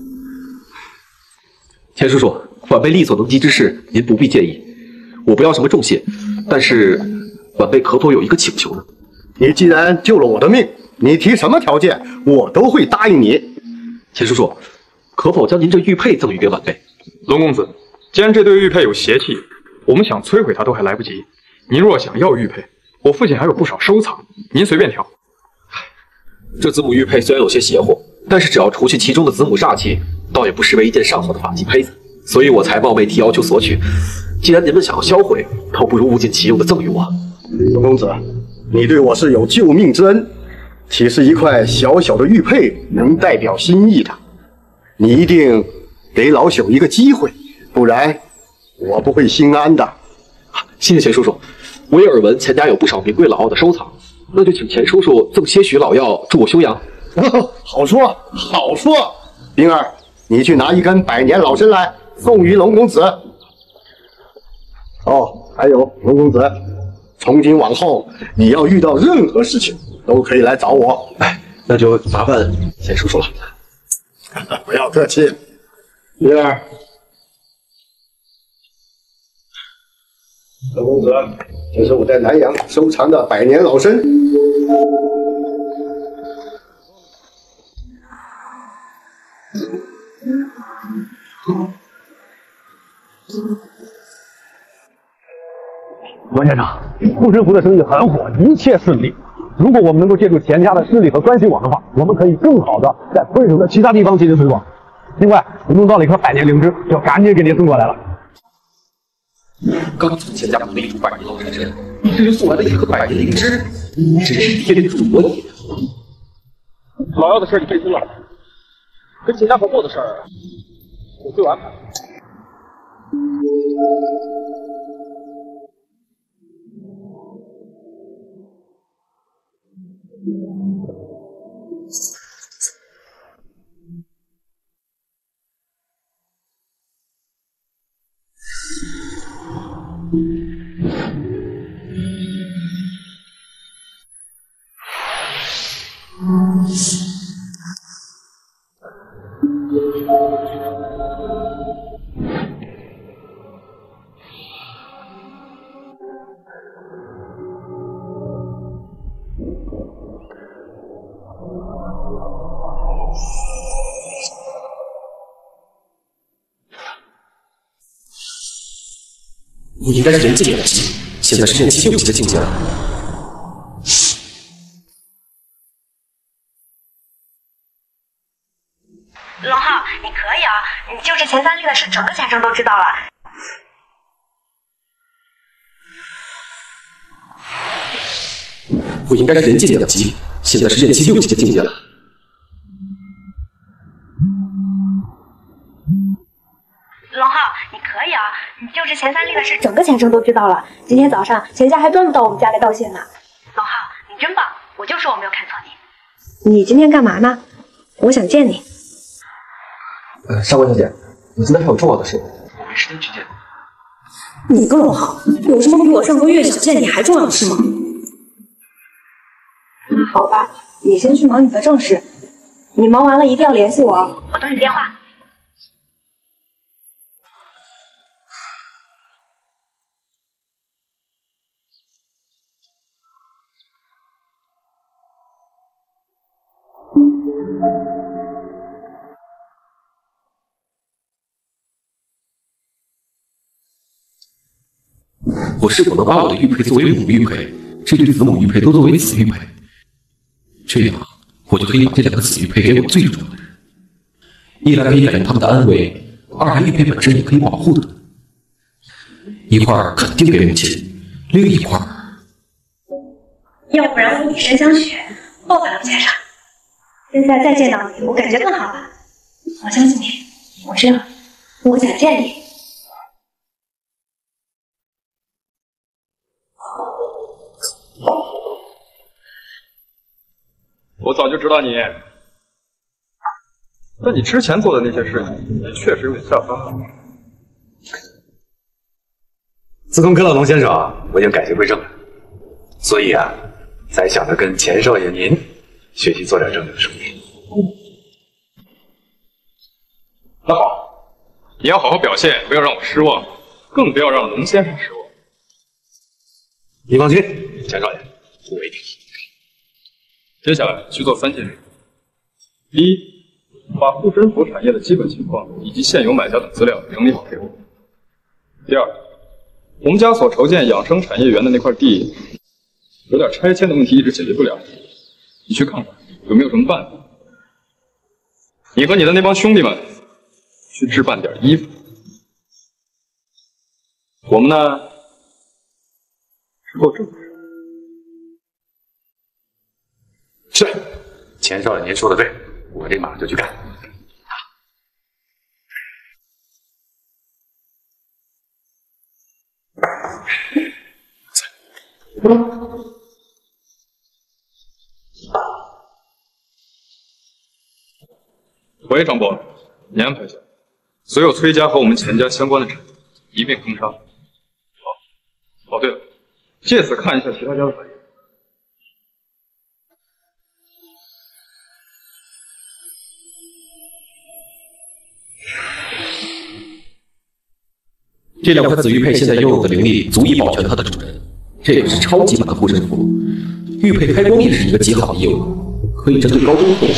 钱叔叔，晚辈力所能及之事，您不必介意。我不要什么重谢，但是晚辈可否有一个请求呢？ 你既然救了我的命，你提什么条件，我都会答应你。 钱叔叔，可否将您这玉佩赠予给晚辈？ 龙公子，既然这对玉佩有邪气，我们想摧毁它都还来不及。您若想要玉佩，我父亲还有不少收藏，您随便挑。 这子母玉佩虽然有些邪乎，但是只要除去其中的子母煞气，倒也不失为一件上好的法器胚子，所以我才冒昧提要求索取。既然您们想要销毁，倒不如物尽其用的赠予我。 龙公子，你对我是有救命之恩，岂是一块小小的玉佩能代表心意的？你一定给老朽一个机会，不然我不会心安的。 谢谢钱叔叔，我也耳闻钱家有不少名贵老药的收藏，那就请钱叔叔赠些许老药助我休养。 哦，好说好说。冰儿，你去拿一根百年老参来，送于龙公子。哦，还有龙公子，从今往后你要遇到任何事情，都可以来找我。 哎，那就麻烦钱叔叔了。 不要客气，冰儿。龙公子，这是我在南阳收藏的百年老参。 罗先生，护身符的生意很火，一切顺利。如果我们能够借助钱家的势力和关系网的话，我们可以更好的在昆省的其他地方进行推广。另外，我弄到了一颗百年灵芝，就赶紧给您送过来了。 刚从钱家补了一株百年老山参，你这就送来了一颗百年灵芝，真是天助我也。 老药的事你费心了，跟钱家合作的事儿，我自有安排。 你应该是人界的级，现在是炼气六级的境界了。 龙浩，你可以啊！你就是前三例的事，整个前程都知道了。 我应该是人界两级，现在是炼气六级的境界了。 龙浩，你可以啊！你就是前三例的事，整个前程都知道了。今天早上钱家还专门到我们家来道谢呢。龙浩，你真棒！我就说我没有看错你。你今天干嘛呢？我想见你。 呃，上官小姐，你今天还有重要的事，我没时间去见你。你更好，有什么比我上个月想见你还重要的事吗？那好吧，你先去忙你的正事，你忙完了一定要联系我，我等你电话。 我是否能把我的玉佩作为母玉佩，这对子母玉佩都作为子玉佩？这样，我就可以把这两个子玉佩给我最重要的人，一来可以保证他们的安危，二来玉佩本身也可以保护他们。一块儿肯定给母亲，另一块儿， 要不然我以身相许，报在龙肩上。现在再见到你，我感觉更好了。我相信你，我知道，我想见你。 我早就知道你，但你之前做的那些事情也确实有点下分。 自从跟了龙先生，我已经改邪归正了，所以啊，才想着跟钱少爷您学习做点正经的生意。 那好，你要好好表现，不要让我失望，更不要让龙先生失望。 你放心，钱少爷，我一定。 接下来去做三件事：第一，把护身符产业的基本情况以及现有买家等资料整理好给我；第二，我们家所筹建养生产业园的那块地，有点拆迁的问题一直解决不了，你去看看有没有什么办法。你和你的那帮兄弟们去置办点衣服。我们呢，是够正直。 是，钱少爷您说的对，我这马上就去干。 喂，张伯，你安排一下，所有崔家和我们钱家相关的产业一并封杀。哦，哦，对了，借此看一下其他家的反应。 这两块紫玉佩现在拥有的灵力足以保全它的主人，这也是超级版的护身符。玉佩开光也是一个极好的业务，可以针对高中后。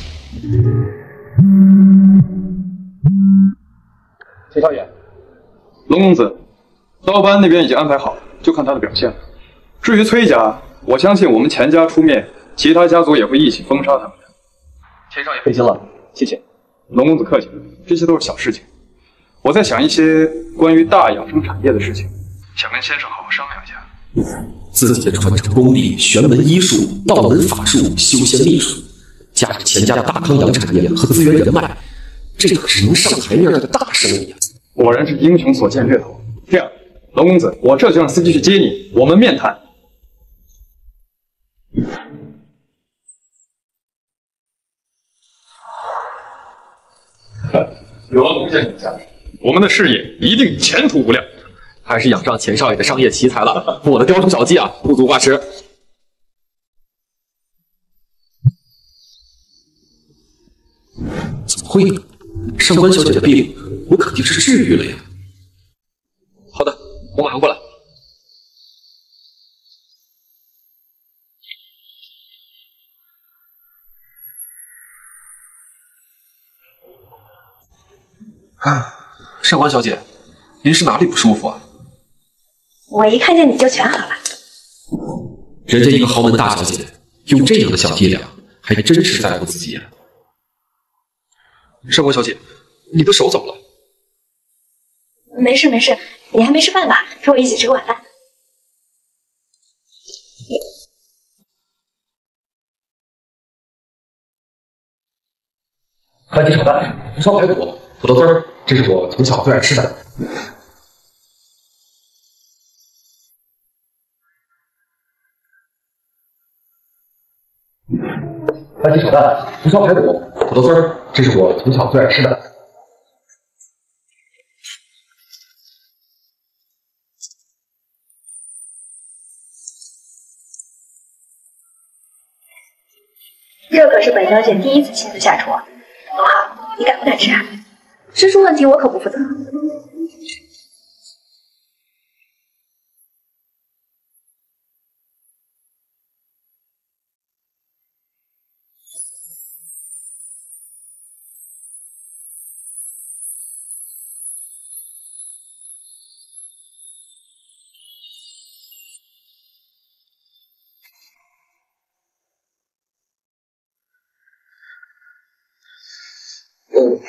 钱少爷，龙公子，刀班那边已经安排好了，就看他的表现了。至于崔家，我相信我们钱家出面，其他家族也会一起封杀他们的。钱少爷费心了，谢谢。龙公子客气了，这些都是小事情。我在想一些关于大养生产业的事情，想跟先生好好商量一下。 自己的传承功力、玄门医术、道门法术、修仙秘术，加上钱家的大康养产业和资源人脉，这可是能上台面的大生意啊！ 果然是英雄所见略同。这样，龙公子，我这就让司机去接你，我们面谈。有了龙先生的加持，我们的事业一定前途无量。 还是仰仗钱少爷的商业奇才了，我的雕虫小技啊，不足挂齿。怎么会呢？上官小姐的病，我肯定是治愈了呀。好的，我马上过来。 啊，上官小姐，您是哪里不舒服啊？ 我一看见你就全好了。 人家一个豪门大小姐，用这样的小伎俩，还真是在乎自己啊。上官小姐，你的手怎么了？ 没事没事，你还没吃饭吧？陪我一起吃个晚饭。 番茄炒蛋、红烧排骨、土豆丝儿，这是我从小最爱吃的。番茄炒蛋、红烧排骨、土豆丝儿，这是我从小最爱吃的。 这可是本小姐第一次亲自下厨，多好！你敢不敢吃啊？吃出问题我可不负责。 嗯，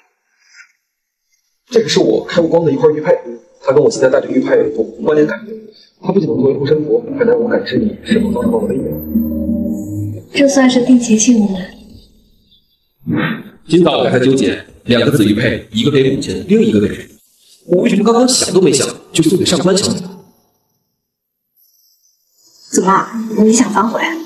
这个是我开过光的一块玉佩，它跟我现在戴的玉佩有关联感。它不仅能作为护身符，还能我感知你是否遭受到了威胁。 这算是定情信物了。 今早我还纠结，两个紫玉佩，一个给母亲，另一个给谁？我为什么刚刚想都没想就送给上官小姐？ 怎么，你想反悔？